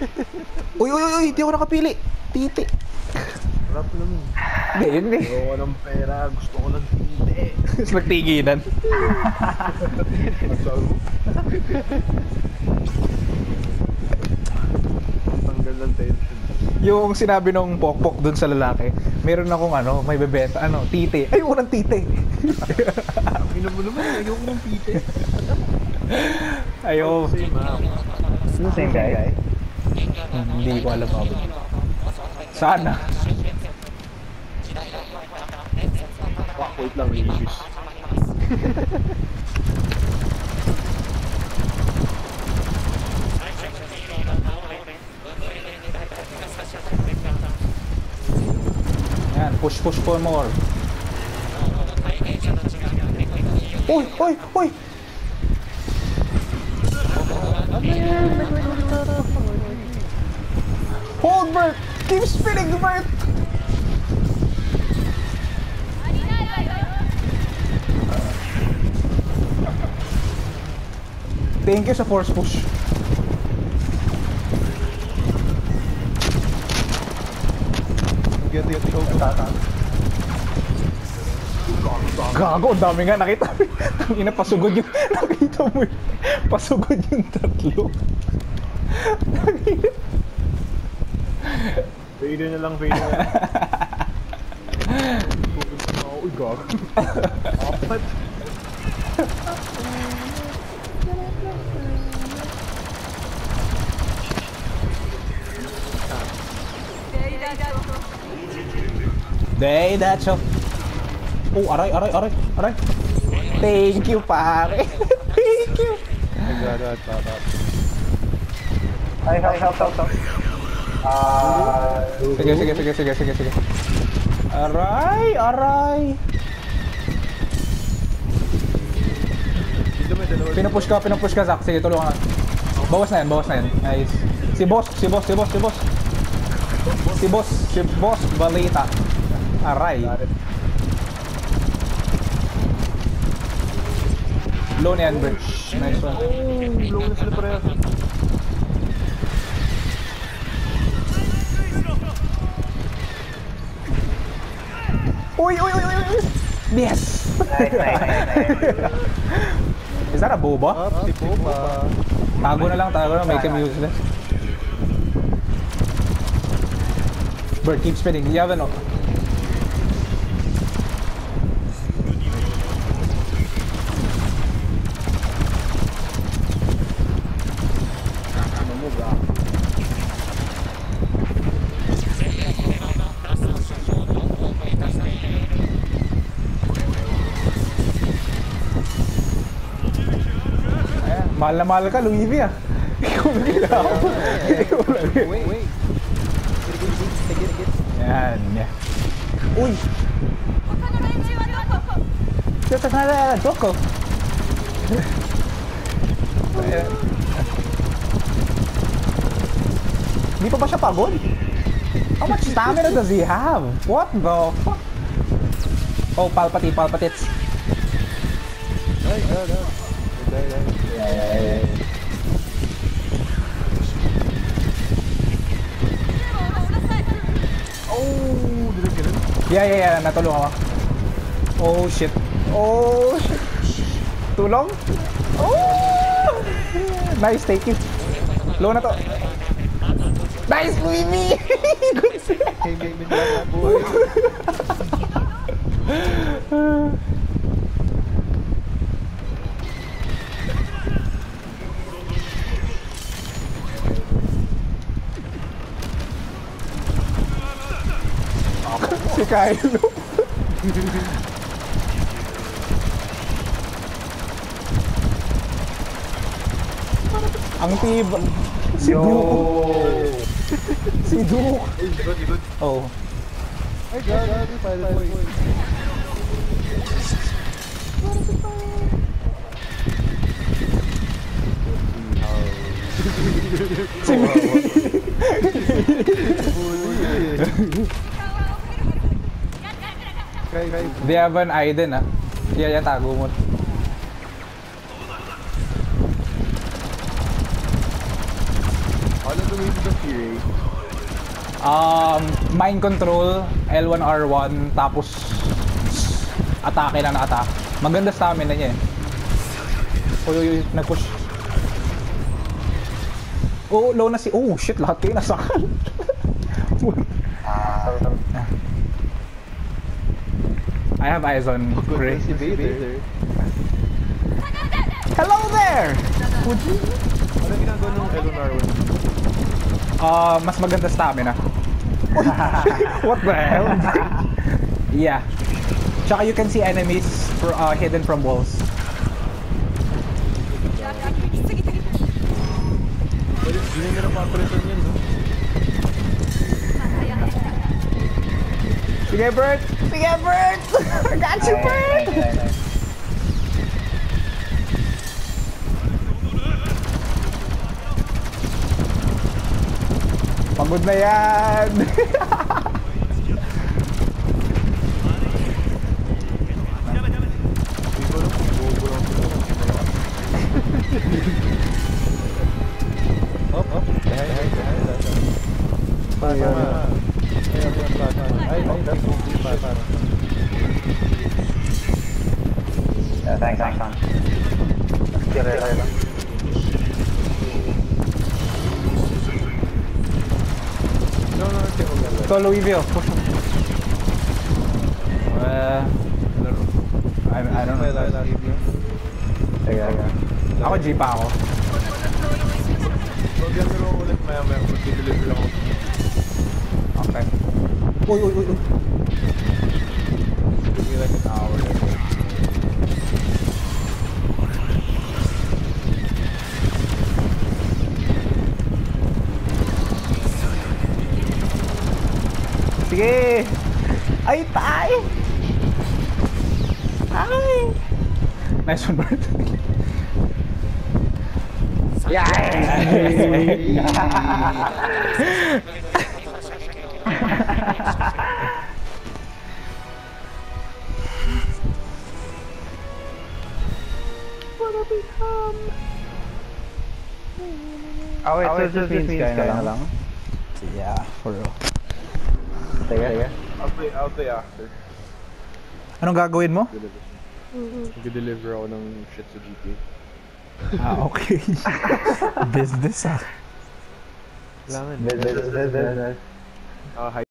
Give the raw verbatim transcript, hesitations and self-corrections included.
Uy, uy, uy, hindi ako nakapili. Titi. Rap naman. Hindi, yun eh. Gusto ko ng pera, gusto ko ng titi. Tapos nagtigilan. Tanggal ng tension. Yung sinabi nung pokpok dun sa lalaki, meron akong ano, may bebenta, ano, titi. Ay, unang titi. Ino mo naman, ayoko ng titi. Ayaw. Same ah. Sino same guy? Hmm, hindi ko alam ako. Sana. Wait lang, Grievous. Yan, push, push for more. Uy, uy, uy! Hold, Bert! Keep spinning, Bert! Thank you sa force push. Get it, choke tata. Gago, ang dami nga nakita. Ina, pasugod yung nakita mo yun. Pasugod yung tatlo. Vader na lang, Vader na lang. Uy, gago. Apat. Day, that's all. Oh, aray, aray, aray, aray. Thank you, pare. Thank you. Nagdadaan, tata. Ay, help, help, help, help. Ah, Sige, sige, sige, sige, sige, sige. Aray, aray. Pinupush ka, pinupush ka, Zach. Sige, tulungan ka. Bawas na yan, bawas na yan. Nice. Si boss, si boss, si boss, si boss. Si boss, si boss, balita. Aray. Low ni Amber. Nice one. Oh, low na sila pareha. Uy, uy, uy, uy, uy. Yes! nice, nice, nice. Is that a boba? Up, si Boba. Tago na lang, tago na. Make him useless. Bird, keep spinning. You have an... Mahal na mahal ka, Louis V ah. Ikaw na gila ako. Ikaw na gila. Wait, wait. Yan, yan. Uy! Dito na na, Doko. Hindi pa ba siya pagod? How much stamina does he have? What the fuck? Oh, palpati, palpatits. Ay, ay, ay. Ay, ay. Oh, did I get him? Yeah, yeah, yeah. Natulungan ako. Oh, shit. Oh, shit. Tulong? Oh! Nice, take it. Low na to. Nice, Luigi! Good save. Hey, game in that boy. Si Kylo. Ang tiba. Si Duke. Si Duke. Oh. Ay, gabi, pilot boy. Si They have an Aiden ah. Yeah, yeah, tago mo. Ano Waves of Fury. Um, mind control, L one R one, tapos atake lang na atake. Maganda stamina niya eh. Uy, uy, uy, nag-push. Oh, low na si... Oh, shit, lahat kayo nasakal. I have eyes on Gray. Si Vader. Hello there! Ano ginagawa ng L one R one? Uh, mas maganda stamina. What the hell? Yeah. Tsaka you can see enemies for, uh, hidden from walls. Hindi na napapresan yan, no? Sige, Bert! Sige, Bert! I got you, Bert! Pagod na yan! Hop, hop. Behind, behind, behind. Para, para. Ay, ay, that's okay. Para, para. Yeah, thanks, thanks, man. Get it, get it. No, no, it's okay. So, Louisville, push mo. Uh, I, I don't know. Sige, sige. Ako, G pa ako. Huwag yan nyo ulit maya-maya. Mag-deliver lang ako. Okay. Uy, uy, uy, uy. Give me like an hour. Sige! Ay, tay! Ay! Nice one, Bert. Yeah! Wanna become... Oh, wait, so just means kaya na lang? Yeah, for real. Sige, sige. I'll play, I'll play after. Anong gagawin mo? Deliver. Mag-deliver ako ng shit sa G T A. Ah, okay. Business ah. Kailangan. Business, business, business. Ah,